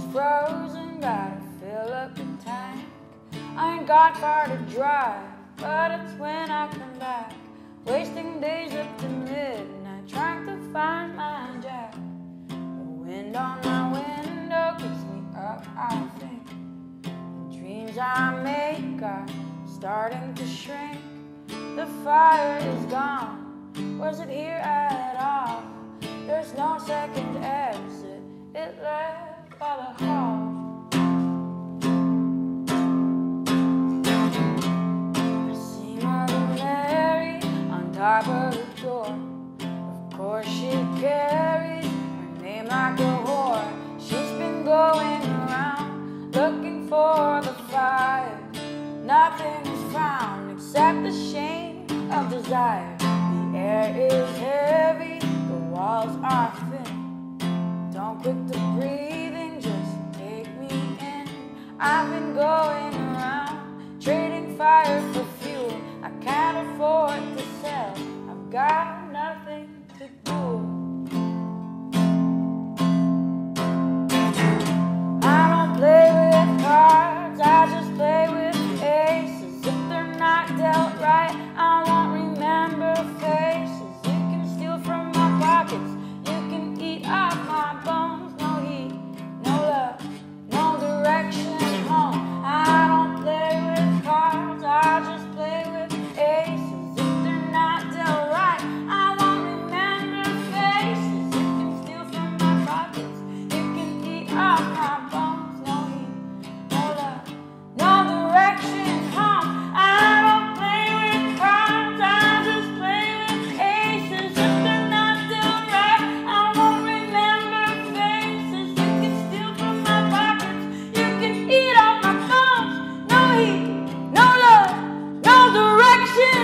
frozen, gotta fill up the tank. I ain't got far to drive, but it's when I come back, wasting days up to midnight, trying to find my jack. The wind on my window keeps me up, I think. The dreams I make are starting to shrink. The fire is gone, was it here at all? There's no second exit, it left by the hall. I see Mother Mary on top of the door. Of course she carries her name like a whore. She's been going around looking for the fire. Nothing is found except the shame of desire. The air is heavy, the walls are thin. Don't quit the breathing, just take me in. I've been going around trading fire for fuel. I can't afford to sell, I've got nothing to do. I don't play with cards, I just play with aces. If they're not dealt right, I won't remember faces. You can steal from my pockets, you can eat off my bones. No heat, no love, no direction home. I don't play with cards, I just play with aces. If they're not dealt right, I won't remember faces. You can steal from my pockets, you can eat off my bones. No heat, no love, no direction home. I don't play with cards, I just play with aces. If they're not dealt right, I won't remember faces. You can steal from my pockets, you can eat off my bones. No heat, no love, no direction